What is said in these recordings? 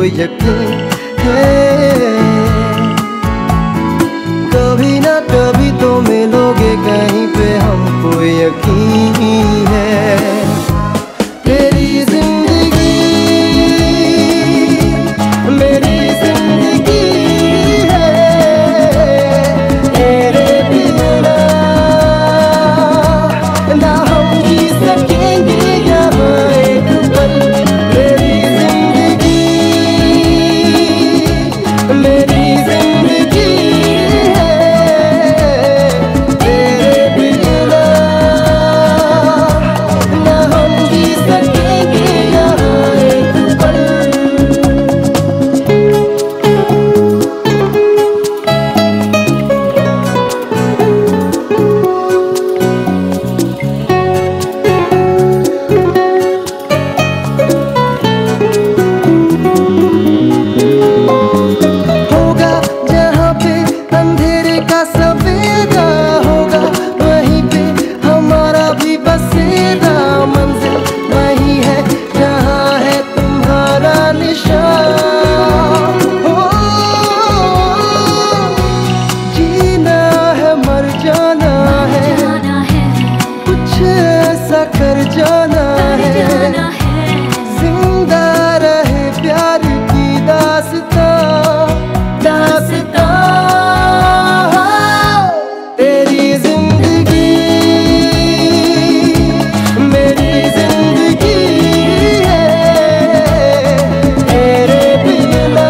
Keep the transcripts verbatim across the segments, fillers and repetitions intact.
यकीन है। कभी ना कभी तो मिलोगे कहीं पे, हमको यकीन है। तेरी जिंदगी मेरी जिंदगी है, तेरे बिना ना हम जी सकेंगे यहाँ एक पल। मेरी जिंदगी मेरी जिंदगी है, तेरे बिना ना हम जी सकेंगे यहाँ एक पल। होगा जहाँ पे अंधेरे का सवेरा, होगा वहीं पे हमारा भी बसेरा। मंजिल वही है जहाँ है तुम्हारा निशान। हो जीना है मर जाना है, कुछ ऐसा कर जाना है। जिंदा रहे प्यार की दास्तां, दास्तां। तेरी जिंदगी मेरी जिंदगी है, तेरे बिना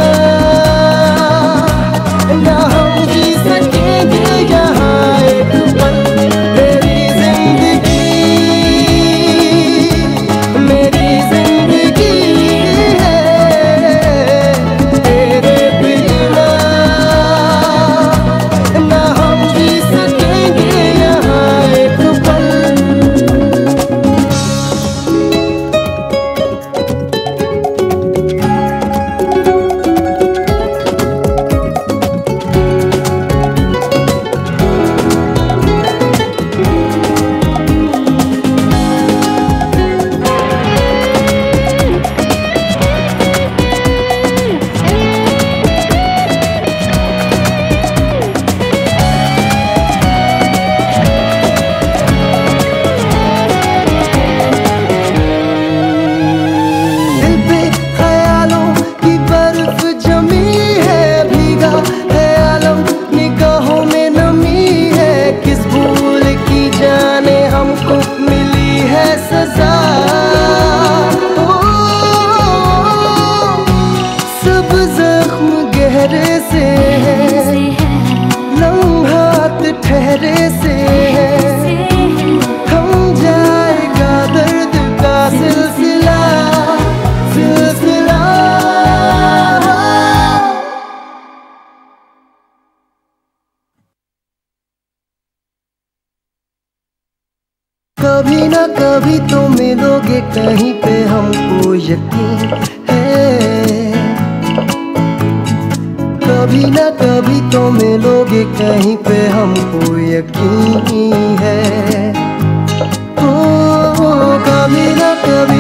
ना हम जी सकेंगे यहाँ एक पल। तेरी जिंदगी मेरी जिंदगी है, तेरे बिना ना हम जी सकेंगे यहाँ एक पल। दिल पे ख्यालों की बर्फ जमी है, भीगा है आलम निगाहों में नमी है। किस भूल की जाने हमको मिली है सजा। ओ, सब जख्म गहरे से है, लम्हात ठहरे से है। थम जाएगा दर्द का सिलसिला, सिलसिला। कभी ना कभी तो मिलोगे कहीं पे, हमको यकीन है। कभी ना कभी तो मिलोगे कहीं पे, हमको यकीन है। ओ, कभी ना कभी